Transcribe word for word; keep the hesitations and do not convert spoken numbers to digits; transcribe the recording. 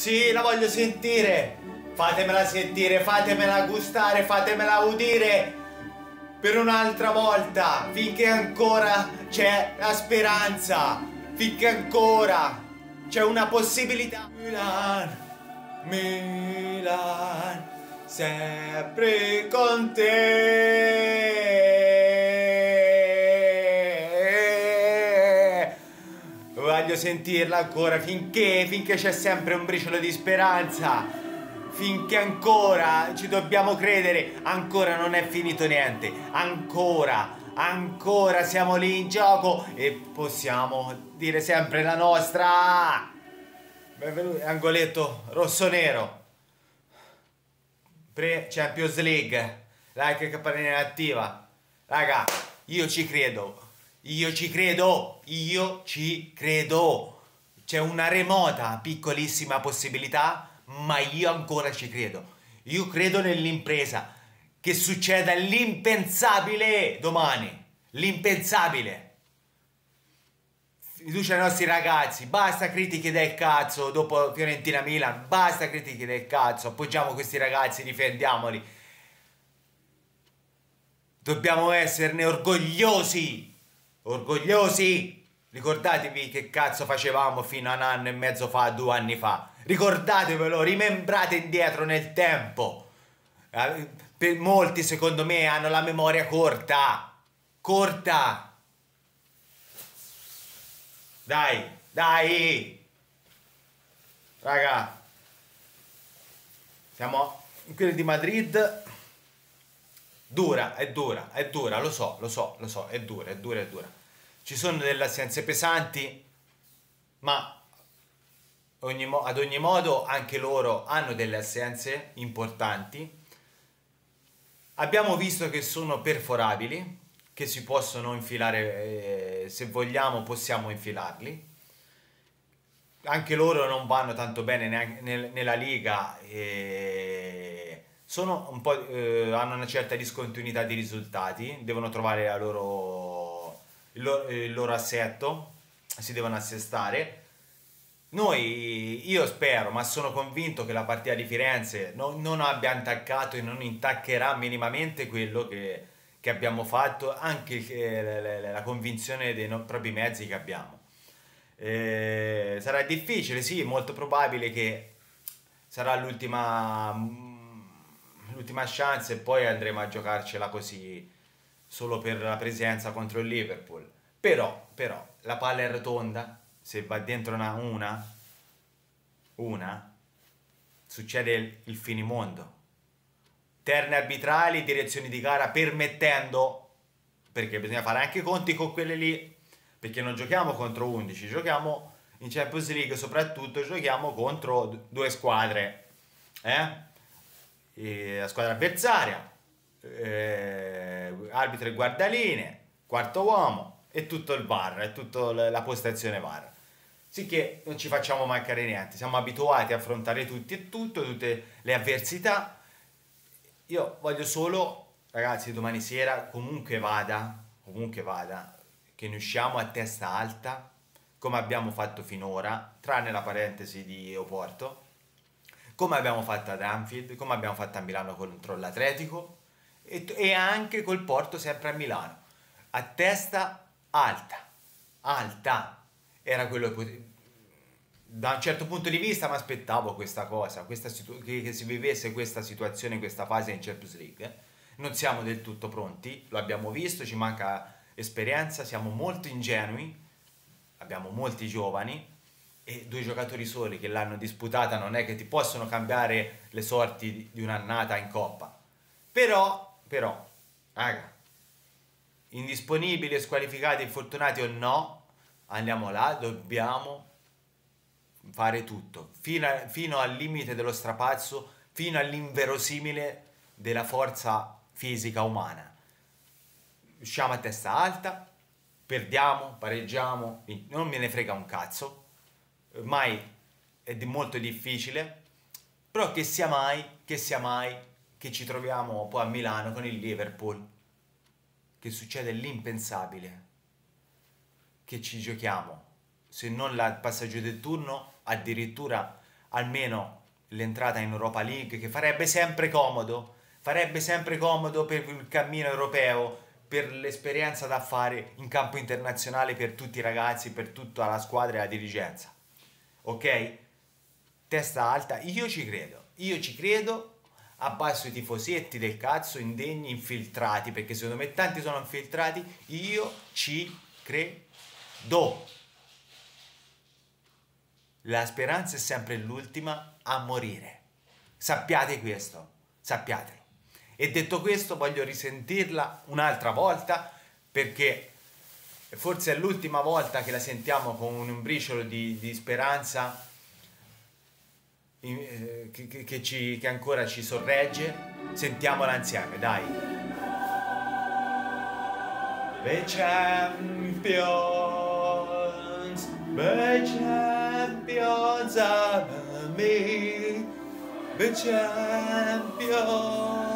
Sì, la voglio sentire. Fatemela sentire, fatemela gustare, fatemela udire. Per un'altra volta, finché ancora c'è la speranza, finché ancora c'è una possibilità. Milan, Milan, sempre con te. Voglio sentirla ancora finché, finché c'è sempre un briciolo di speranza. Finché ancora ci dobbiamo credere, ancora non è finito niente, ancora, ancora siamo lì in gioco e possiamo dire sempre la nostra. Benvenuti, angoletto rosso-nero, pre-Champions League, like e campanella attiva. Raga, io ci credo, io ci credo, io ci credo. C'è una remota, piccolissima possibilità, ma io ancora ci credo. Io credo nell'impresa, che succeda l'impensabile domani. L'impensabile. Fiducia ai nostri ragazzi, basta critiche del cazzo dopo Fiorentina-Milan, basta critiche del cazzo, appoggiamo questi ragazzi, difendiamoli. Dobbiamo esserne orgogliosi, orgogliosi. Ricordatevi che cazzo facevamo fino a un anno e mezzo fa, due anni fa. Ricordatevelo, rimembrate indietro nel tempo. Per molti, secondo me, hanno la memoria corta. Corta. Dai, dai. Raga. Siamo in quelli di Madrid. Dura, è dura, è dura, lo so, lo so, lo so, è dura, è dura, è dura. Ci sono delle assenze pesanti, ma ogni ad ogni modo anche loro hanno delle assenze importanti. Abbiamo visto che sono perforabili, che si possono infilare, eh, se vogliamo possiamo infilarli. Anche loro non vanno tanto bene neanche nel, nella Liga e sono un po', eh, hanno una certa discontinuità di risultati, devono trovare la loro, il, loro, il loro assetto, si devono assestare. Noi, io spero, ma sono convinto che la partita di Firenze non, non abbia intaccato e non intaccherà minimamente quello che, che abbiamo fatto, anche eh, la, la convinzione dei no, propri mezzi che abbiamo. Eh, sarà difficile, sì, molto probabile che sarà l'ultima l'ultima chance e poi andremo a giocarcela così solo per la presenza contro il Liverpool. Però, però, la palla è rotonda, se va dentro una, una, una succede il, il finimondo. Terne arbitrali, direzioni di gara permettendo, perché bisogna fare anche i conti con quelle lì, perché non giochiamo contro undici, giochiamo in Champions League, soprattutto giochiamo contro due squadre, eh? E la squadra avversaria, eh, arbitro e guardaline, quarto uomo e tutto il V A R, e tutta la postazione V A R. Sicché non ci facciamo mancare niente, siamo abituati a affrontare tutti e tutto, tutte le avversità. Io voglio solo, ragazzi, domani sera, comunque vada, comunque vada, che ne usciamo a testa alta, come abbiamo fatto finora, tranne la parentesi di Oporto, come abbiamo fatto ad Anfield, come abbiamo fatto a Milano contro l'Atletico e, e anche col Porto sempre a Milano. A testa alta, alta, era quello che da un certo punto di vista mi aspettavo questa cosa, questa che, che si vivesse questa situazione, questa fase in Champions League. Non siamo del tutto pronti, lo abbiamo visto, ci manca esperienza, siamo molto ingenui, abbiamo molti giovani e due giocatori soli che l'hanno disputata non è che ti possono cambiare le sorti di un'annata in Coppa. Però, però, raga, indisponibili, squalificati, infortunati o no, andiamo là, dobbiamo fare tutto, fino, a, fino al limite dello strapazzo, fino all'inverosimile della forza fisica umana. Usciamo a testa alta, perdiamo, pareggiamo, non me ne frega un cazzo, ormai è di molto difficile, però che sia mai, che sia mai che ci troviamo poi a Milano con il Liverpool, che succede l'impensabile, che ci giochiamo, se non il passaggio del turno, addirittura almeno l'entrata in Europa League, che farebbe sempre comodo, farebbe sempre comodo per il cammino europeo, per l'esperienza da fare in campo internazionale per tutti i ragazzi, per tutta la squadra e la dirigenza. Ok? Testa alta, io ci credo, io ci credo, abbasso i tifosetti del cazzo, indegni, infiltrati, perché secondo me tanti sono infiltrati, io ci credo. La speranza è sempre l'ultima a morire. Sappiate questo, sappiatelo. E detto questo voglio risentirla un'altra volta, perché forse è l'ultima volta che la sentiamo con un briciolo di, di speranza eh, che, che, che, ci, che ancora ci sorregge. Sentiamola insieme, dai. The champions, the champions are me, the champions.